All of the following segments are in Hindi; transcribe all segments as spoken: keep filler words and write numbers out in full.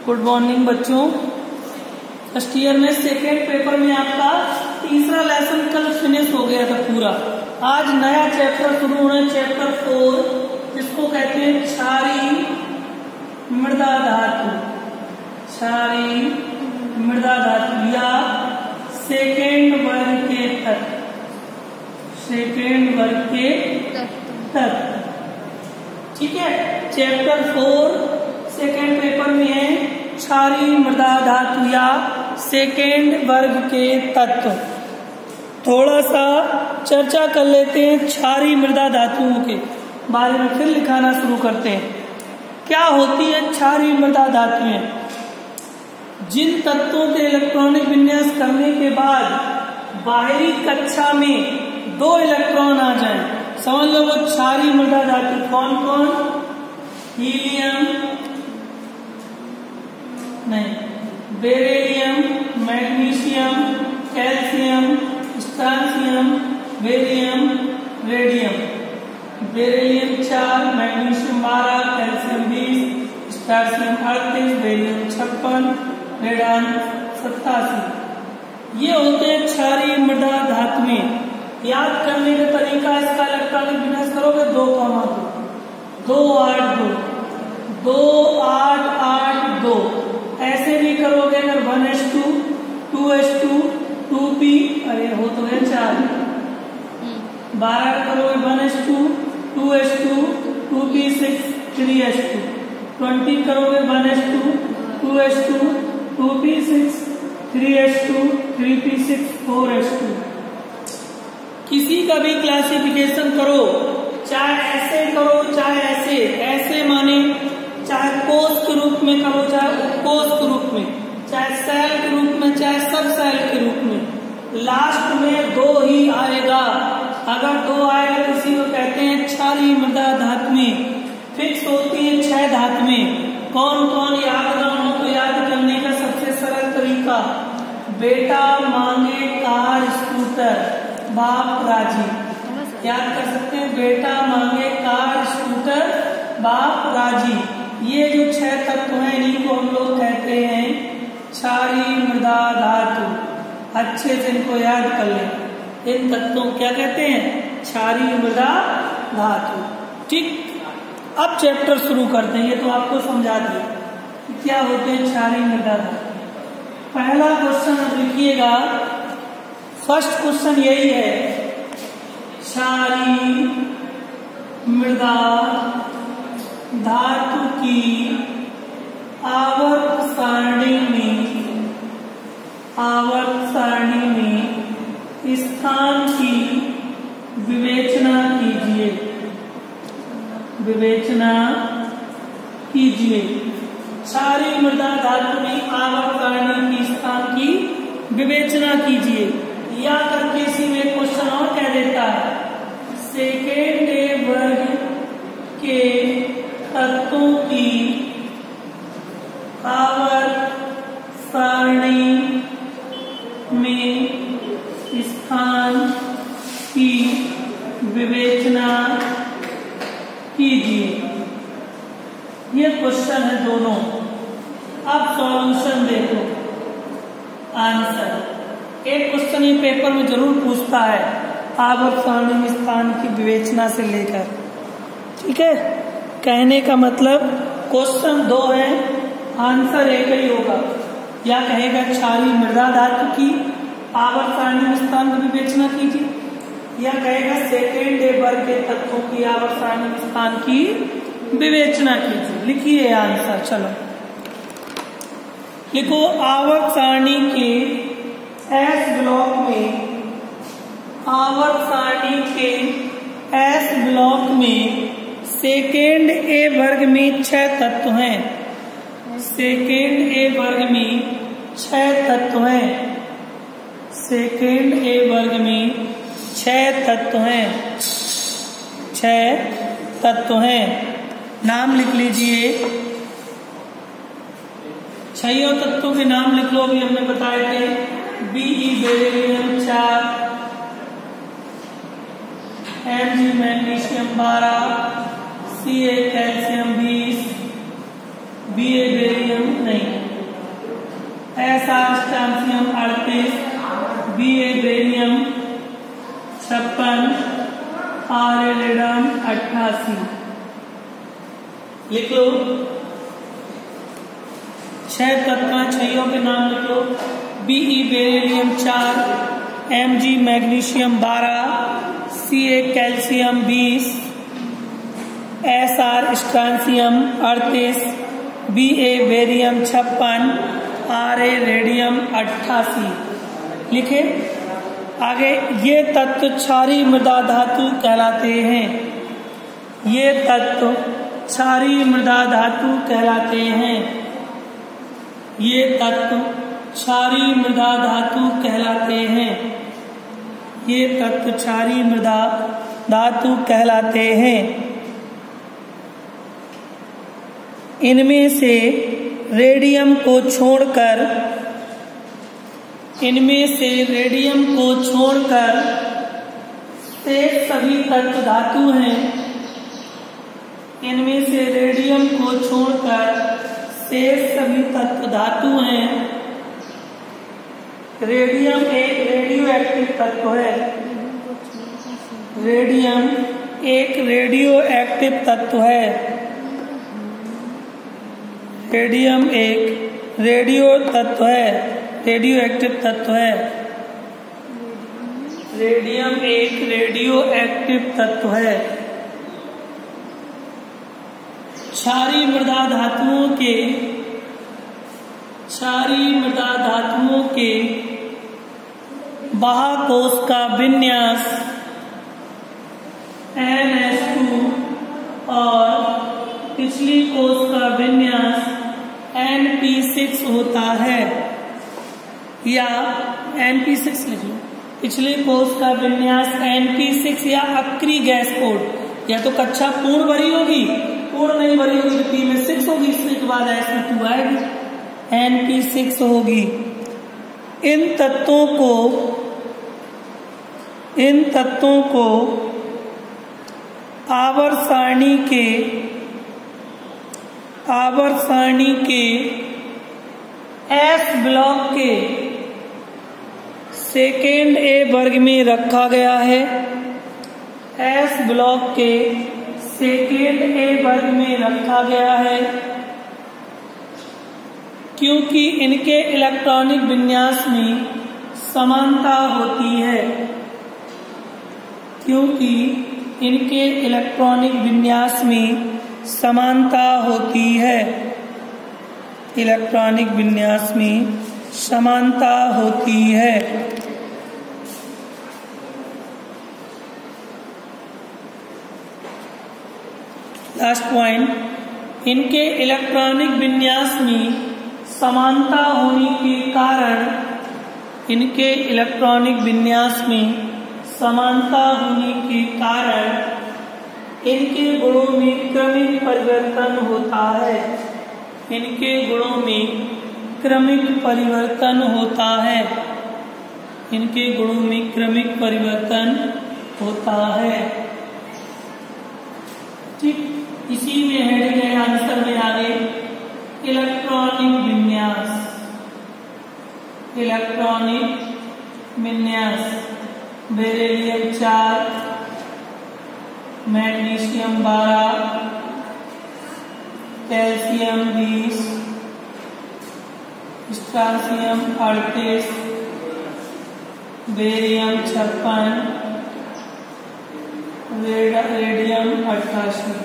गुड मॉर्निंग बच्चों। फर्स्ट ईयर में सेकेंड पेपर में आपका तीसरा लेसन कल फिनिश हो गया था पूरा। आज नया चैप्टर शुरू होना है, चैप्टर फोर, जिसको कहते हैं क्षारीय मृदा धातु। क्षारीय मृदा धातु या सेकेंड वर्ग के तत्व। सेकेंड वर्ग के तत्व, ठीक है। चैप्टर फोर सेकेंड पेपर में है क्षारीय मृदा धातु या सेकेंड वर्ग के तत्व। थोड़ा सा चर्चा कर लेते हैं क्षारीय मृदा धातुओं के बारे में, फिर लिखाना शुरू करते हैं। क्या होती है क्षारीय मृदा धातुएं? जिन तत्वों के इलेक्ट्रॉनिक विन्यास करने के बाद बाहरी कक्षा में दो इलेक्ट्रॉन आ जाएं, समझ लो वो क्षारीय मृदा धातु। कौन कौन? हीलियम नहीं, beryllium, magnesium, calcium, strontium, barium, radium. Beryllium चार, मैग्नीशियम बारह, कैल्शियम बीस, स्ट्रांसियम अड़तीस, बेरियम छप्पन, रेडियम सत्तासी। ये होते हैं क्षारीय मृदा धातुएं। याद करने का तरीका, इसका इलेक्ट्रॉनिक विन्यास करोगे दो कॉमा दो, दो आठ दो, दो आठ आठ दो। ऐसे भी करोगे अगर one s two, two s two, two p, अरे हो तो है चार। बारह करोगे one s two, two s two, two p six, three s two. Twenty करोगे one s two, two s two, two p six, three s two, three p six, four s two. किसी का भी क्लासिफिकेशन करो, चाहे ऐसे करो चाहे ऐसे, ऐसे माने चाहे कोष के रूप में करो चाहे उपकोष के रूप में, चाहे सेल के रूप में चाहे सब सेल के रूप में, लास्ट में दो ही आएगा। अगर दो आएगा तो इसी को कहते हैं क्षारीय मृदा धातुएं। फिक्स होती है छह धातुएं। कौन कौन याद ना हो तो याद करने का सबसे सरल तरीका, बेटा मांगे कार स्कूटर, बाप राजी। याद कर सकते हैं, बेटा मांगे कार स्कूटर, बाप राजी। ये जो छह तत्व हैं इन्हीं को हम लोग कहते हैं क्षारीय मृदा धातु। अच्छे से इनको याद कर लें। इन तत्वों क्या कहते हैं? क्षारीय मृदा धातु। ठीक, अब चैप्टर शुरू करते हैं। ये तो आपको समझा दिया क्या होते हैं क्षारीय मृदा धातु। पहला क्वेश्चन अब लिखिएगा। फर्स्ट क्वेश्चन यही है, क्षारीय मृदा धातु की आवर्त सारणी में आवर्त सारणी में स्थान की विवेचना कीजिए। विवेचना कीजिए। क्षारीय मृदा धातु में आवर्त सारणी की स्थान की विवेचना कीजिए। या करके इसी में क्वेश्चन और कह देता है, सेकेंड वर्ग के तत्वों की आवर्त सारणी में स्थान की विवेचना कीजिए। ये क्वेश्चन है दोनों। अब सॉल्यूशन देखो, आंसर। एक क्वेश्चन ये पेपर में जरूर पूछता है आवर्त सारणी में स्थान की विवेचना से लेकर, ठीक है। कहने का मतलब क्वेश्चन दो है, आंसर एक ही होगा। या कहेगा क्षारीय मृदा धातु की आवर्त सारणी में स्थान की विवेचना कीजिए, या कहेगा सेकेंड वर्ग के तत्वों की आवर्त सारणी में स्थान की विवेचना कीजिए। लिखिए आंसर। चलो लिखो, आवर्त सारणी के एस ब्लॉक में आवर्त सारणी के एस ब्लॉक में सेकेंड ए वर्ग में छह तत्व हैं। सेकेंड ए वर्ग में छह तत्व हैं। सेकेंड ए वर्ग में छह तत्व हैं। छह तत्व हैं। नाम लिख लीजिए। छह तत्वों के नाम लिख लो। अभी हमने बताए थे, बीई बेरिलियम चार, एम जी मैग्नीशियम बारह, सी ए कैल्शियम बीस, बी ए बेरियम नहीं, लिख लो। छह तत्व छयों के नाम लिख लो। बीई बेरिलियम चार, एम जी मैग्नीशियम बारह, सी ए कैल्शियम बीस, एस आर स्ट्रांसियम अड़तीस, बी ए बेरियम छप्पन, आर ए रेडियम अट्ठासी। लिखे आगे। ये तत्व क्षारीय मृदा धातु कहलाते हैं। ये तत्व क्षारीय मृदा धातु कहलाते हैं। ये तत्व क्षारीय मृदा धातु कहलाते हैं। ये तत्व क्षारीय मृदा धातु कहलाते हैं। इनमें से रेडियम को छोड़कर इनमें से रेडियम को छोड़कर शेष सभी तत्व धातु हैं। इनमें से रेडियम को छोड़कर शेष सभी तत्व धातु हैं। रेडियम एक रेडियो एक्टिव तत्व है। रेडियम एक रेडियो एक्टिव तत्व है। रेडियम एक रेडियो तत्व है। रेडियो एक्टिव तत्व है। रेडियम एक रेडियो एक्टिव तत्व है। क्षारीय मृदा धातुओं के क्षारीय मृदा धातुओं के बाह्यकोश का विन्यास एन एस टू और पिछली कोश का विन्यास एन पी सिक्स होता है, या एन पी सिक्स लिख लो। पिछले कोश का विन्यास एन पी सिक्स या अक्री गैस कोड, या तो कक्षा पूर्ण भरी होगी, पूर्ण नहीं भरी होगी तो पी में सिक्स होगी, इसके बाद एस में टू आएगी, एन पी सिक्स होगी। इन तत्वों को इन तत्वों को आवर्त सारणी के आवर्त सारणी के एस ब्लॉक के सेकेंड ए वर्ग में रखा गया है। एस ब्लॉक के सेकेंड ए वर्ग में रखा गया है क्योंकि इनके इलेक्ट्रॉनिक विन्यास में समानता होती है। क्योंकि इनके इलेक्ट्रॉनिक विन्यास में समानता होती है। इलेक्ट्रॉनिक विन्यास में समानता होती है। लास्ट पॉइंट, इनके इलेक्ट्रॉनिक विन्यास में समानता होने के कारण इनके इलेक्ट्रॉनिक विन्यास में समानता होने के कारण इनके गुणों में क्रमिक परिवर्तन होता है। इनके गुणों में क्रमिक परिवर्तन होता है। इनके गुणों में क्रमिक परिवर्तन होता है। ठीक, इसी में हेडिंग है आंसर में आगे इलेक्ट्रॉनिक विन्यास। इलेक्ट्रॉनिक विन्यास बेरिलियम चार, मैग्नीशियम बारह, कैल्शियम बीस, स्ट्रांसियम अड़तीस, बेरियम छप्पन, रेडियम अट्ठासी।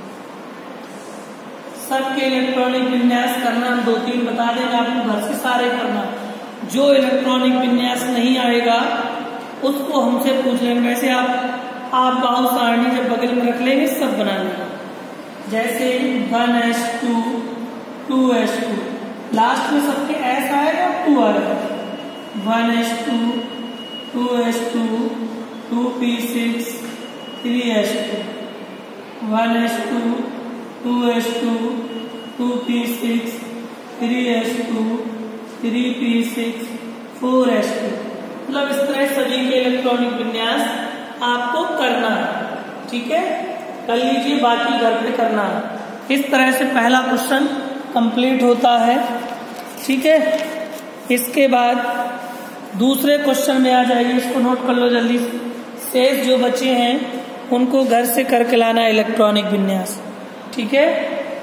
सबके इलेक्ट्रॉनिक विन्यास करना हम दो तीन बता देंगे, आपको घर से सारे करना। जो इलेक्ट्रॉनिक विन्यास नहीं आएगा उसको हमसे पूछ लेंगे। वैसे आप आप बाहु सारणी जब बगल में रख लेंगे सब बना लेंगे। जैसे one s two, two s two, last में सबके एस आएगा टू आएगा। One s two, two s two, two p six, three s two, one s two, two s two, two p six, three s two, three p six, four s two. मतलब इस तरह सभी के इलेक्ट्रॉनिक विन्यास आपको करना है। ठीक है, कर लीजिए, बाकी घर पे करना है। इस तरह से पहला क्वेश्चन कंप्लीट होता है। ठीक है, इसके बाद दूसरे क्वेश्चन में आ जाइए, इसको नोट कर लो जल्दी। शेष जो बचे हैं उनको घर से करके लाना इलेक्ट्रॉनिक विन्यास। ठीक है।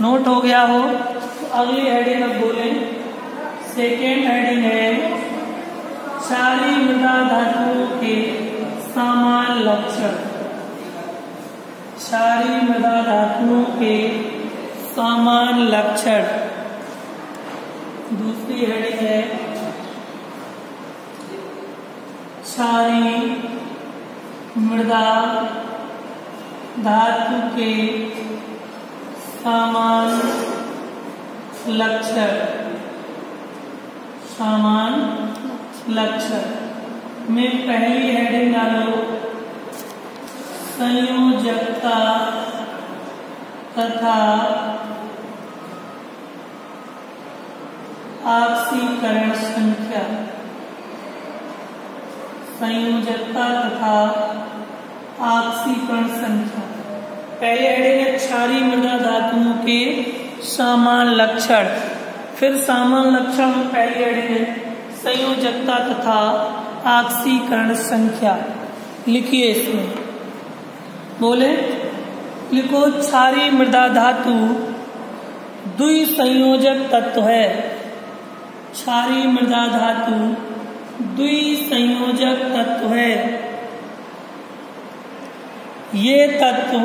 नोट हो गया हो तो अगली हेडिंग अब बोले। सेकेंड हेडिंग है क्षारीय मृदा धातुओं के समान लक्षण। क्षारीय मृदा धातुओं के समान लक्षण। दूसरी हेडिंग है क्षारीय मृदा धातु के समान लक्षण। समान लक्षण में पहली हेडिंग डालो संयोजकता तथा ऑक्सीकरण संख्या। संयोजकता तथा ऑक्सीकरण संख्या। पहले हेडिंग है क्षारीय मृदा धातुओं के समान लक्षण। फिर समान लक्षण में पहली हेडिंग है संयोजकता तथा ऑक्सीकरण संख्या। लिखिए इसमें, बोले लिखो क्षारीय मृदा धातु द्विसंयोजक तत्व है। क्षारीय मृदा धातु द्विसंयोजक तत्व है। ये तत्व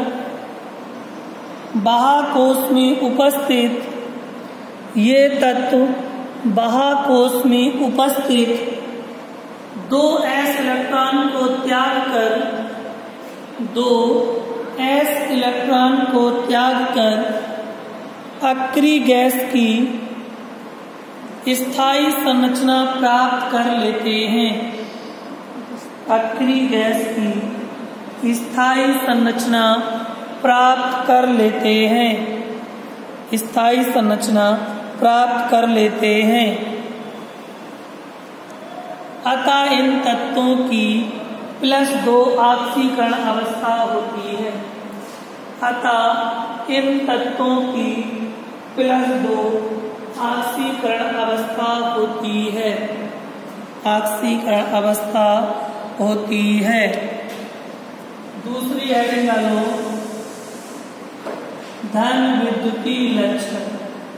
बाह्यकोश में उपस्थित ये तत्व बाह्यकोश में उपस्थित दो एस इलेक्ट्रॉन को त्याग कर दो एस इलेक्ट्रॉन को त्याग कर अक्रिय गैस की स्थायी संरचना प्राप्त कर लेते हैं। अक्रिय गैस की स्थायी संरचना प्राप्त कर लेते हैं। स्थायी संरचना प्राप्त कर लेते हैं। अतः इन तत्वों की प्लस दो ऑक्सीकरण अवस्था होती है। अतः इन तत्वों की प्लस दो ऑक्सीकरण अवस्था होती है। ऑक्सीकरण अवस्था होती है। दूसरी हेडिंग डालो धन विद्युतीय लक्षण।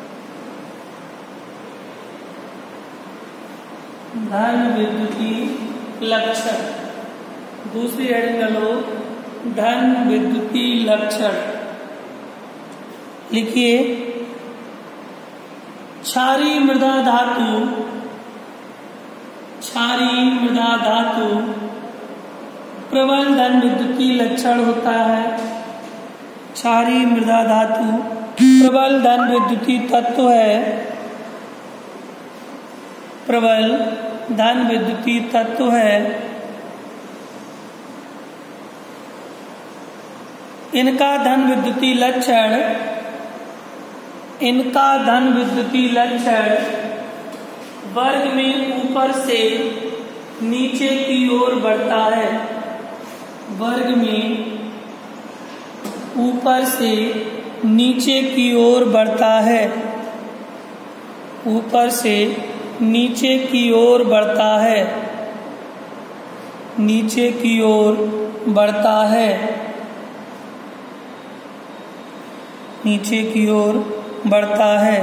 धन विद्युतीय लक्षण। दूसरी हेडिंग डालो धन विद्युतीय लक्षण। लिखिए क्षारीय मृदा धातु क्षारीय मृदा धातु प्रबल धन विद्युतीय लक्षण होता है। क्षारीय मृदा धातु प्रबल धन विद्युतीय तत्व है। प्रबल धन विद्युतीय तत्व है। इनका धन विद्युतीय लक्षण इनका धन विद्युतीय लक्षण वर्ग में ऊपर से नीचे की ओर बढ़ता है। वर्ग में ऊपर से नीचे की ओर बढ़ता है। ऊपर से नीचे की ओर बढ़ता है। नीचे की ओर बढ़ता है। नीचे की ओर बढ़ता है।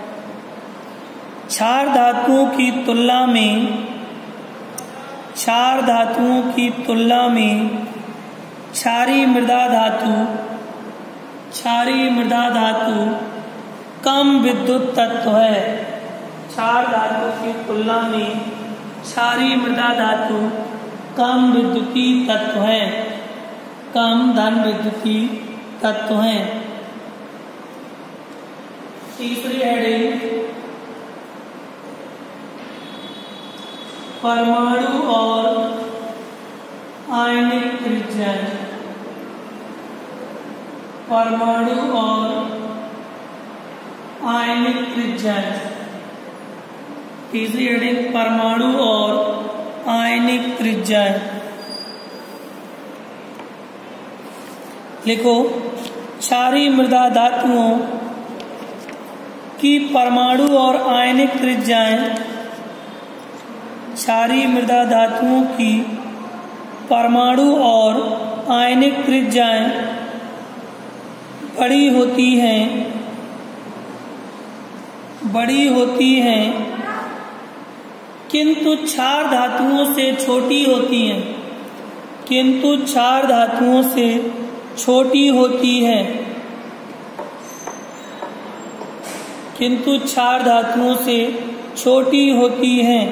क्षार धातुओं की तुलना में क्षार धातुओं की तुलना में क्षारीय मृदा धातु क्षारीय मृदा धातु कम विद्युत तत्व है। क्षार धातु की तुलना में क्षारीय मृदा धातु कम विद्युतीय तत्व है। कम धन विद्युतीय तत्व है। तीसरी हेडिंग परमाणु और आयनिक त्रिज्याएं। परमाणु और आयनिक त्रिज्याएं। तीसरी हेडिंग परमाणु और आयनिक त्रिज्याएं। लिखो क्षारीय मृदा धातुओं की परमाणु और आयनिक त्रिज्याएं क्षारीय मृदा धातुओं की परमाणु और आयनिक त्रिज्याएं बड़ी होती हैं बड़ी होती हैं किंतु क्षार धातुओं से छोटी होती हैं, किंतु क्षार धातुओं से छोटी होती है, किंतु क्षार धातुओं से छोटी होती हैं।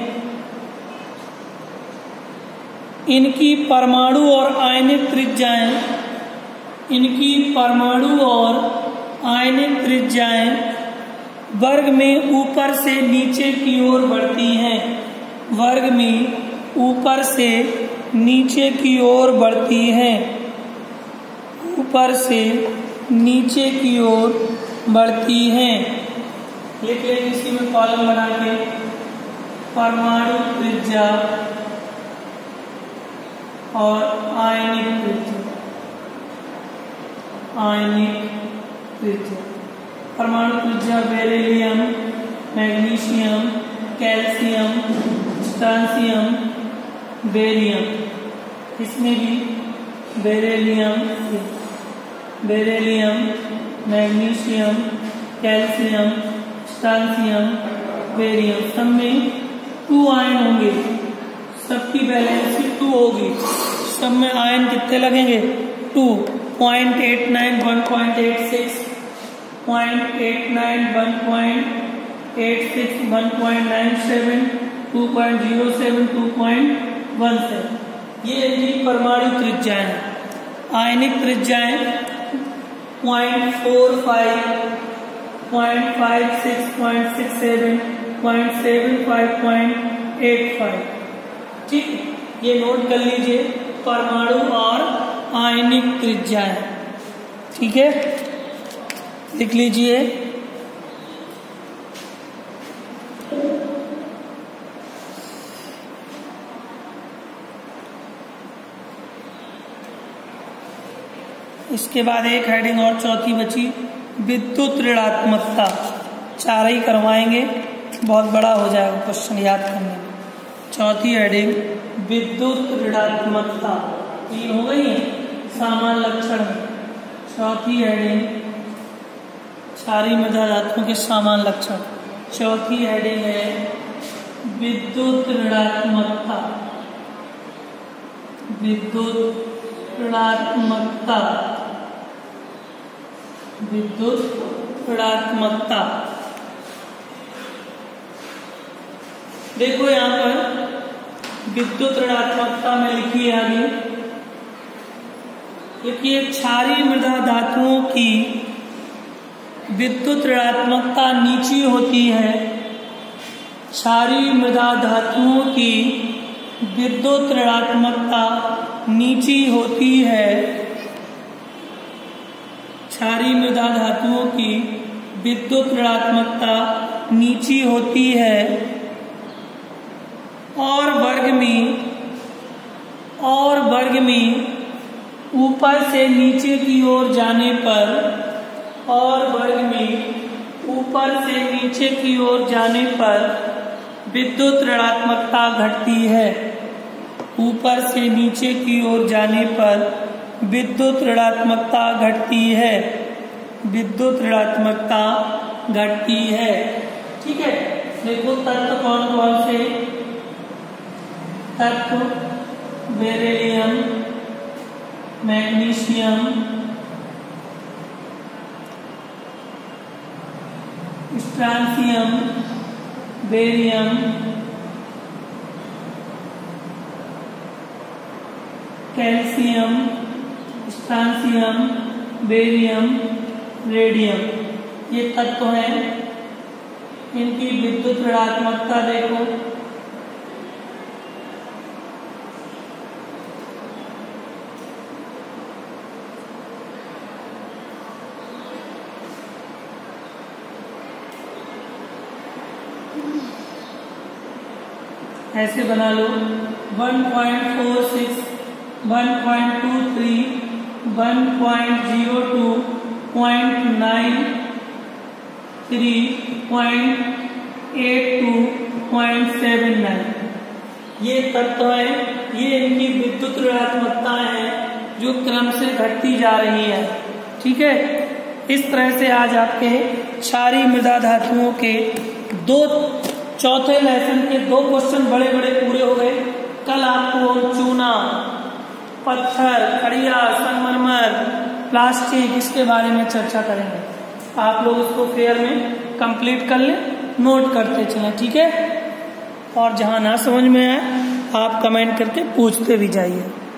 इनकी परमाणु और आयनिक त्रिज्याएं इनकी परमाणु और आयनिक त्रिज्याएं वर्ग में ऊपर से नीचे की ओर बढ़ती हैं, वर्ग में ऊपर से नीचे की ओर बढ़ती हैं, ऊपर से नीचे की ओर बढ़ती हैं। लिख लेंगे इसी में कॉलम बना के, परमाणु त्रिज्या और आयनिक त्रिज्या, आयनिक त्रिज्या। परमाणु त्रिज्या beryllium, magnesium, calcium, strontium, barium, इसमें भी beryllium beryllium magnesium, calcium, strontium, barium, सब में टू आयन होंगे, सबकी वैलेंसी टू होगी, सब में आयन कितने लगेंगे? Two. Point eight nine, one point eight six, point eight nine, one point eight six, one point nine seven, two point zero seven, two point one seven, ये इनकी परमाणु त्रिज्याएं हैं। आयनिक त्रिज्याएं point four five, point five six, point six seven, point seven five, point eight five. ठीक, ये नोट कर लीजिए, परमाणु और आयनिक त्रिज्याएं। ठीक है, लिख लीजिए। इसके बाद एक हेडिंग और चौथी बची, विद्युत ऋणात्मकता। चार ही करवाएंगे, बहुत बड़ा हो जाएगा क्वेश्चन याद करने में। चौथी हेडिंग विद्युत ऋणात्मकता, तीन हो गई है सामान्य लक्षण में। चौथी हेडिंग क्षारीय मृदा धातुओं के सामान्य लक्षण। चौथी हेडिंग है विद्युत ऋणात्मकता, विद्युत ऋणात्मकता, विद्युत ऋणात्मकता। देखो यहां पर विद्युत ऋणात्मकता में लिखिए आगे, लिखिए क्षारीय मृदा धातुओं की विद्युत ऋणात्मकता नीची होती है। क्षारीय मृदा धातुओं की विद्युत ऋणात्मकता नीची होती है। क्षारीय मृदा धातुओं की विद्युत ऋणात्मकता नीची होती है और वर्ग में और वर्ग में ऊपर से नीचे की ओर जाने पर और वर्ग में ऊपर से नीचे की ओर जाने पर विद्युत ऋणात्मकता घटती है। ऊपर से नीचे की ओर जाने पर विद्युत ऋणात्मकता घटती है, विद्युत ऋणात्मकता घटती है। ठीक है, देखो तत्व कौन कौन से? तत्व beryllium, magnesium, strontium, barium, calcium, strontium, barium, radium, ये तत्व हैं। इनकी विद्युत ऋणात्मकता देखो, ऐसे बना लो, one point four six, one point two three, one point zero two, point nine three, point eight two, point seven nine, ये तत्व है। ये इनकी विद्युत ऋणात्मकता है जो क्रम से घटती जा रही है। ठीक है, इस तरह से आज आपके क्षारीय मृदा धातुओं के दो चौथे लेसन के दो क्वेश्चन बड़े बड़े पूरे हो गए। कल आपको हम चूना, पत्थर, खड़िया, संगमरमर, प्लास्टिक इसके बारे में चर्चा करेंगे। आप लोग इसको फेयर में कंप्लीट कर लें, नोट करते चलें, ठीक है। और जहां ना समझ में आए आप कमेंट करके पूछते भी जाइए।